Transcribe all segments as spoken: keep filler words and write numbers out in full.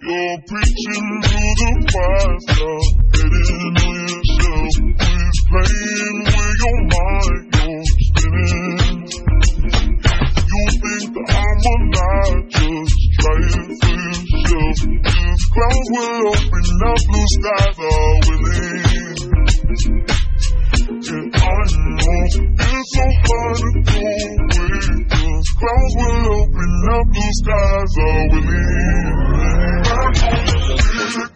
You're preaching to the choir, hitting on yourself. Who's playing with your mind? You're spinning. You think that I'm alive? Just try it for yourself. If clouds will open up, blue skies are willing. And I know it's so hard to go away. Cause clouds will open up, blue skies are willing. I know it.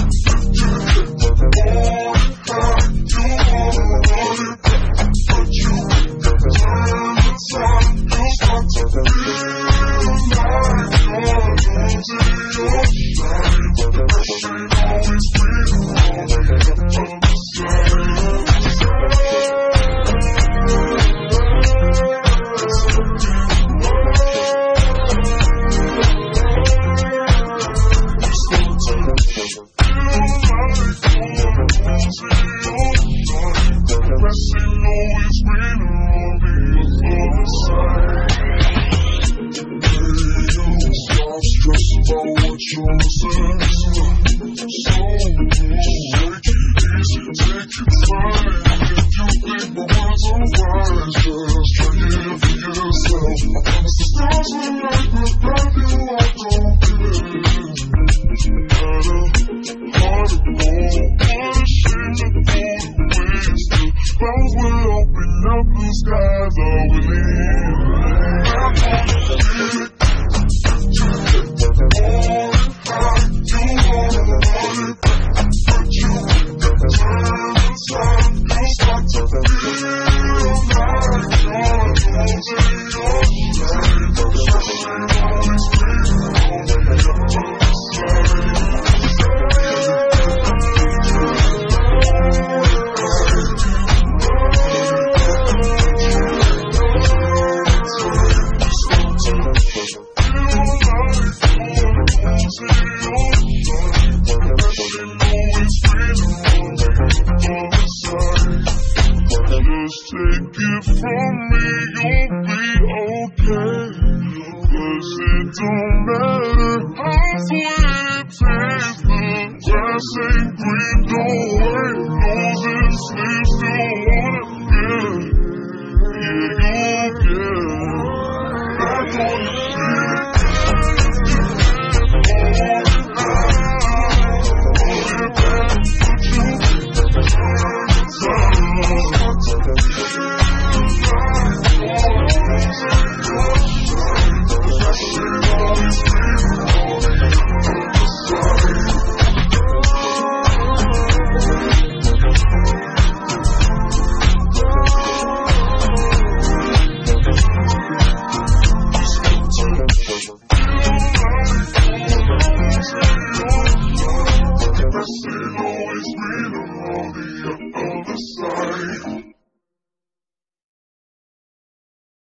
All the time you wanna run it back, but you turn inside. You start to feel like you're losing your shine. Rush ain't always green on the other side. Ain't green, don't wait, losing sleep.